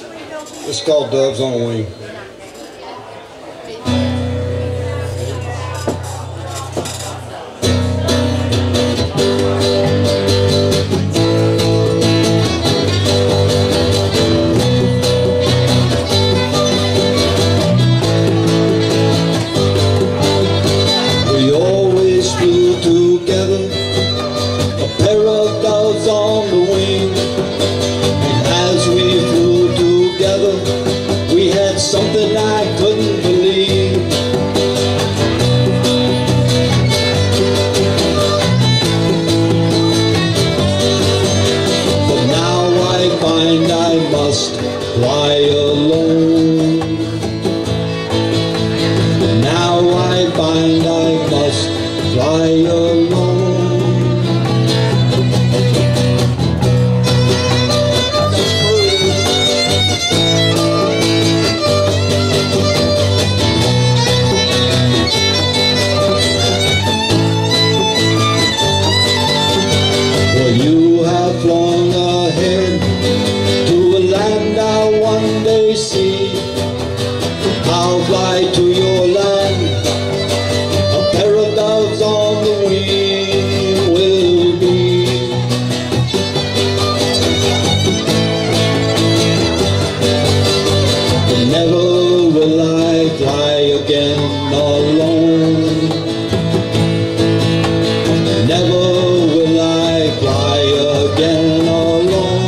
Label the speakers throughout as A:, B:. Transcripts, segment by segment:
A: It's called Doves on a Wing. We always flew together, a pair of doves on the wing. And as we flew together, we had something I couldn't believe. But now I find I must fly alone. Now I find I must fly alone. Well, you have flown ahead to a land I'll one day see. I'll fly to your land, a pair of doves on the wing will be. But never will I fly again alone. Never will I fly again alone.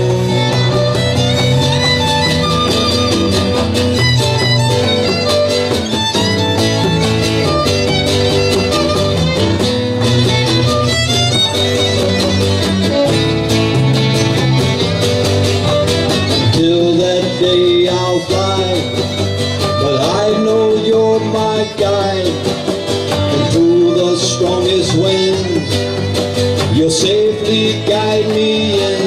A: Till that day I'll fly, but I know you're my guide. And through the strongest winds, you'll safely guide me in.